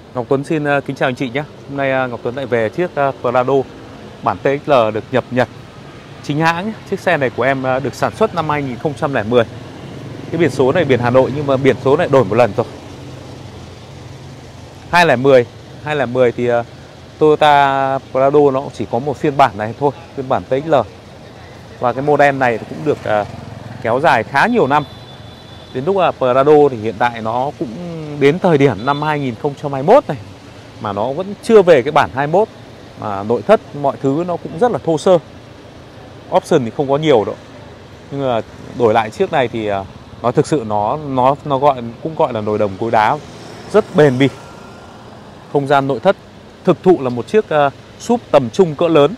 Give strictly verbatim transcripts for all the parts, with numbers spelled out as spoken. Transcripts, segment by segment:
Ngọc Tuấn xin uh, kính chào anh chị nhé. Hôm nay uh, Ngọc Tuấn lại về chiếc uh, Prado bản tê ích lờ được nhập Nhật chính hãng nhé. Chiếc xe này của em uh, được sản xuất năm hai nghìn không trăm lẻ mười. Cái biển số này biển Hà Nội nhưng mà biển số này đổi một lần rồi. hai không một không hai không một không thì uh, Toyota Prado nó cũng chỉ có một phiên bản này thôi, phiên bản tê ích lờ. Và cái model này cũng được uh, kéo dài khá nhiều năm. Đến lúc là Prado thì hiện tại nó cũng đến thời điểm năm hai nghìn không trăm hai mươi mốt này mà nó vẫn chưa về cái bản hai mươi mốt, mà nội thất mọi thứ nó cũng rất là thô sơ. Option thì không có nhiều đâu. Nhưng mà đổi lại chiếc này thì nó thực sự nó nó nó gọi cũng gọi là nồi đồng cối đá, rất bền bỉ. Không gian nội thất thực thụ là một chiếc uh, súp tầm trung cỡ lớn.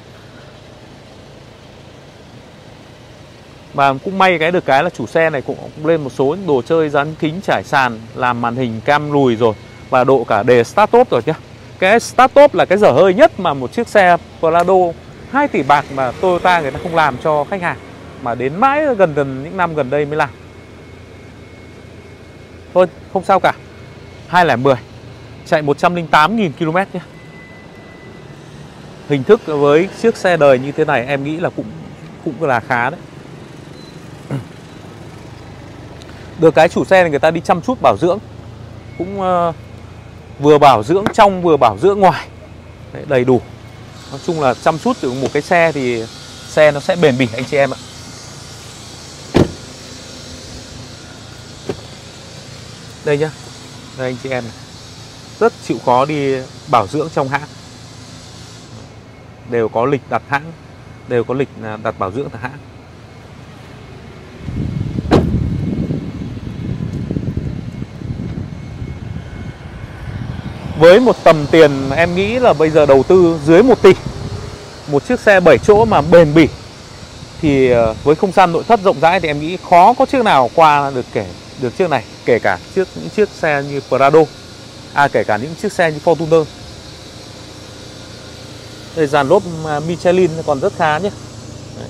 Và cũng may cái được cái là chủ xe này cũng lên một số những đồ chơi dán kính trải sàn, làm màn hình cam lùi rồi, và độ cả đề start top rồi nhá. Cái start top là cái dở hơi nhất mà một chiếc xe Prado hai tỷ bạc mà Toyota người ta không làm cho khách hàng, mà đến mãi gần gần những năm gần đây mới làm. Thôi không sao cả. hai không một không chạy một trăm lẻ tám nghìn ki lô mét nhé. Hình thức với chiếc xe đời như thế này em nghĩ là cũng cũng là khá đấy. Được cái chủ xe này người ta đi chăm chút bảo dưỡng, cũng uh, vừa bảo dưỡng trong vừa bảo dưỡng ngoài. Đấy, đầy đủ. Nói chung là chăm chút từ một cái xe thì xe nó sẽ bền bỉ anh chị em ạ. Đây nhá. Đây anh chị em này. Rất chịu khó đi bảo dưỡng trong hãng. Đều có lịch đặt hãng, đều có lịch đặt bảo dưỡng tại hãng. Với một tầm tiền em nghĩ là bây giờ đầu tư dưới một tỷ, một chiếc xe bảy chỗ mà bền bỉ, thì với không gian nội thất rộng rãi thì em nghĩ khó có chiếc nào qua được kể được chiếc này. Kể cả chiếc những chiếc xe như Prado, à kể cả những chiếc xe như Fortuner. Đây dàn lốp Michelin còn rất khá nhé. Đấy.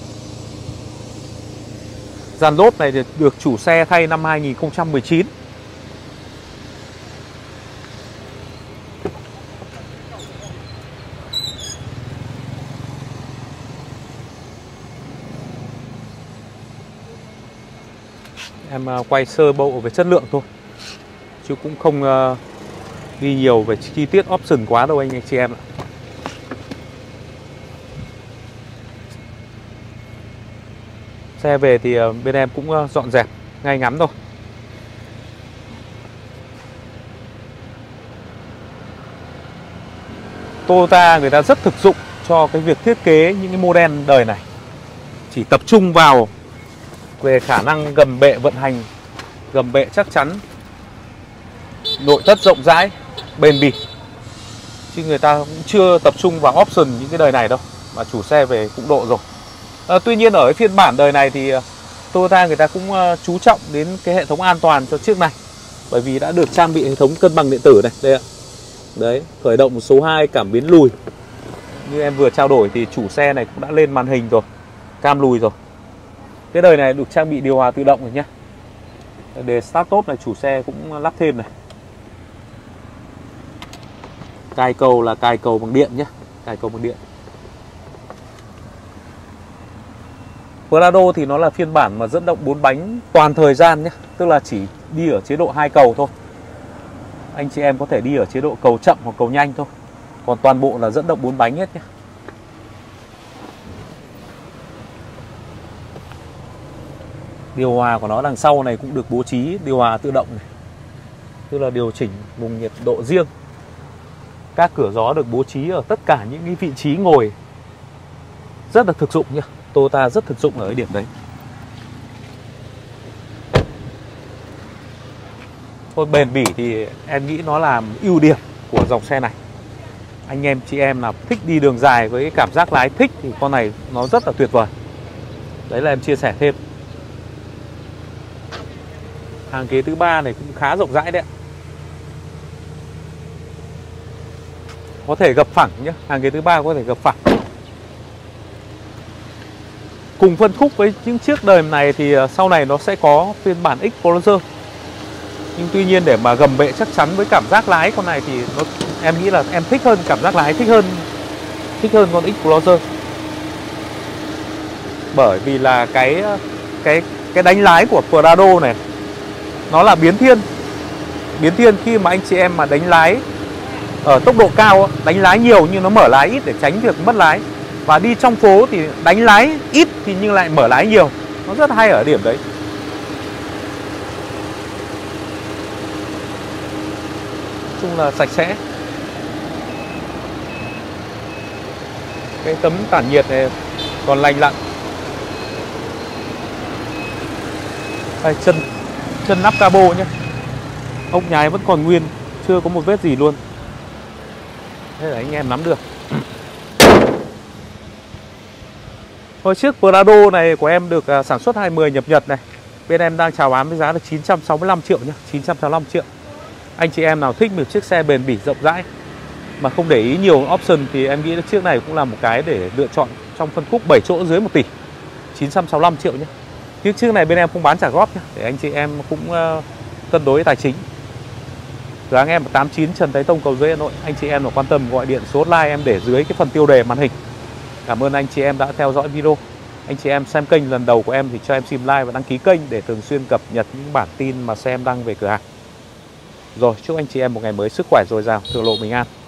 Dàn lốp này được chủ xe thay năm hai nghìn không trăm mười chín. Em quay sơ bộ về chất lượng thôi, chứ cũng không uh, đi nhiều về chi tiết option quá đâu anh anh chị em ạ. Xe về thì uh, bên em cũng uh, dọn dẹp ngay ngắn thôi. Toyota người ta rất thực dụng cho cái việc thiết kế những cái model đời này. Chỉ tập trung vào về khả năng gầm bệ vận hành, gầm bệ chắc chắn, nội thất rộng rãi, bền bỉ. Chứ người ta cũng chưa tập trung vào option những cái đời này đâu, mà chủ xe về cũng độ rồi. à, Tuy nhiên ở cái phiên bản đời này thì Toyota người ta cũng uh, chú trọng đến cái hệ thống an toàn cho chiếc này, bởi vì đã được trang bị hệ thống cân bằng điện tử này. Đây ạ. Đấy, khởi động số hai cảm biến lùi. Như em vừa trao đổi thì chủ xe này cũng đã lên màn hình rồi, cam lùi rồi. Cái đời này được trang bị điều hòa tự động rồi nhé. Để start top này chủ xe cũng lắp thêm này. Cài cầu là cài cầu bằng điện nhé, cài cầu bằng điện. Prado thì nó là phiên bản mà dẫn động bốn bánh toàn thời gian nhé, tức là chỉ đi ở chế độ hai cầu thôi. Anh chị em có thể đi ở chế độ cầu chậm hoặc cầu nhanh thôi. Còn toàn bộ là dẫn động bốn bánh hết nhé. Điều hòa của nó đằng sau này cũng được bố trí điều hòa tự động này, tức là điều chỉnh vùng nhiệt độ riêng. Các cửa gió được bố trí ở tất cả những cái vị trí ngồi, rất là thực dụng nhá. Toyota rất thực dụng ở cái điểm đấy. Thôi bền bỉ thì em nghĩ nó là ưu điểm của dòng xe này. Anh em chị em nào thích đi đường dài với cảm giác lái thích thì con này nó rất là tuyệt vời. Đấy là em chia sẻ thêm. Hàng ghế thứ ba này cũng khá rộng rãi đấy ạ. Có thể gập phẳng nhé, hàng ghế thứ ba có thể gập phẳng. Cùng phân khúc với những chiếc đời này thì sau này nó sẽ có phiên bản Explorer. Nhưng tuy nhiên để mà gầm bệ chắc chắn với cảm giác lái con này thì nó, em nghĩ là em thích hơn, cảm giác lái thích hơn thích hơn con Explorer. Bởi vì là cái cái cái đánh lái của Prado này nó là biến thiên. Biến thiên khi mà anh chị em mà đánh lái ở tốc độ cao, đánh lái nhiều nhưng nó mở lái ít để tránh việc mất lái. Và đi trong phố thì đánh lái ít thì nhưng lại mở lái nhiều. Nó rất hay ở điểm đấy. Nói chung là sạch sẽ. Cái tấm tản nhiệt này còn lành lặn. Đây, chân chân nắp cabo nhé. Ốc nhái vẫn còn nguyên, chưa có một vết gì luôn. Thế là anh em nắm được. Hồi chiếc Prado này của em được sản xuất hai mươi nhập Nhật này. Bên em đang chào bán với giá là chín trăm sáu mươi lăm triệu nhé, chín trăm sáu mươi lăm triệu. Anh chị em nào thích một chiếc xe bền bỉ rộng rãi mà không để ý nhiều option thì em nghĩ chiếc này cũng là một cái để lựa chọn trong phân khúc bảy chỗ dưới một tỷ. chín trăm sáu mươi lăm triệu nhé. Chiếc chiếc này bên em không bán trả góp nhé, để anh chị em cũng uh, cân đối tài chính. Cửa hàng em ở tám mươi chín Trần Thái Tông, Cầu Giấy, Hà Nội. Anh chị em nào quan tâm gọi điện số hotline em để dưới cái phần tiêu đề màn hình. Cảm ơn anh chị em đã theo dõi video. Anh chị em xem kênh lần đầu của em thì cho em xin like và đăng ký kênh để thường xuyên cập nhật những bản tin mà xe em đăng về cửa hàng. Rồi, chúc anh chị em một ngày mới sức khỏe dồi dào, thượng lộ bình an.